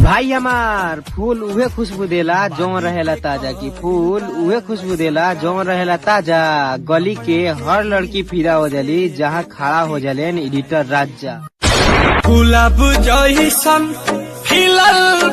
भाई हमार फूल उहे खुशबू देला जौन रहेला ताजा की फूल उहे खुशबू देला जौन रहेला ताजा। गली के हर लड़की फिदा हो जाली जहाँ खड़ा हो जाले एडिटर राजा। गुलाब जइसन खिलल